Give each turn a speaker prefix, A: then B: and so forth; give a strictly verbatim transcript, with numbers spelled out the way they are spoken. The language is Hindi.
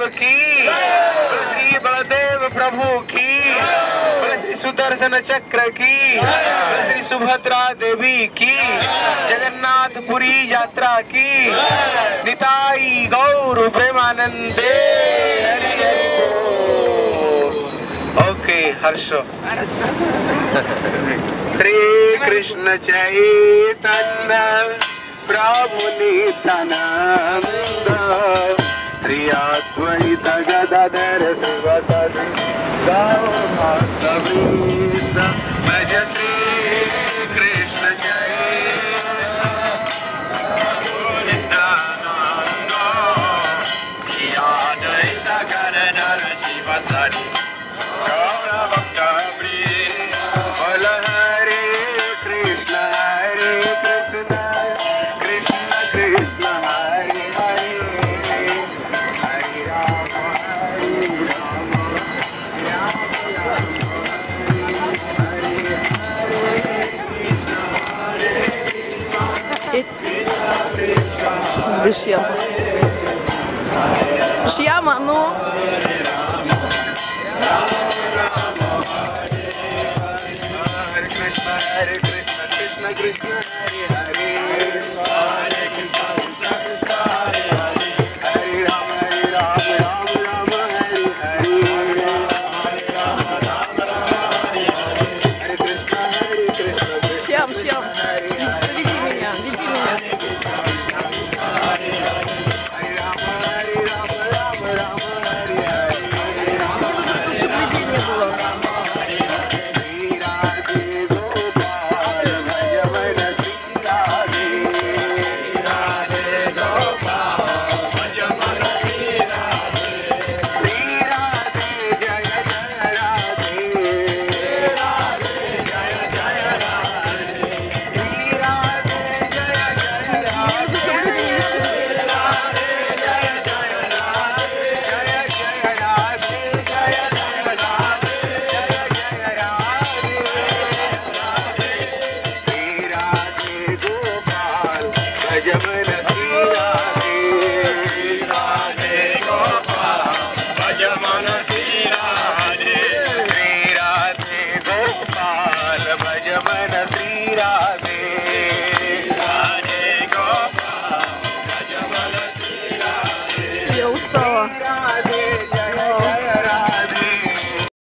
A: की, श्री बलदेव प्रभु की, श्री सुदर्शन चक्र की, श्री सुभद्रा देवी की, जगन्नाथपुरी यात्रा की, निताई गौर प्रेमानंदे हरि हरि बोल। ओके हर्षो। श्री कृष्ण चैतन्य प्रभु नित्यानंद, श्री अद्वैत गदाधर शिवासादि गौरभक्तवृंद, भज श्री कृष्ण चैतन्य प्रभु नित्यानंद, श्री अद्वैत गदाधर शिवासादि गौरभक्तवृंद। बोल हरे कृष्ण हरे कृष्ण कृष्ण कृष्ण हरे हरे, हरे राम हरे Ram Ram Ram
B: Shyama Shyama no
A: Hare Krishna, Krishna Krishna, Hare Hare, Hare Krishna, Krishna Krishna, Hare Hare, Hare Rama, Hare Rama, Rama Rama, Hare Hare, Hare Rama, Rama Rama, Hare Hare, Hare Krishna, Hare Krishna, Krishna
B: Shyam,
A: Krishna,
B: Shyam.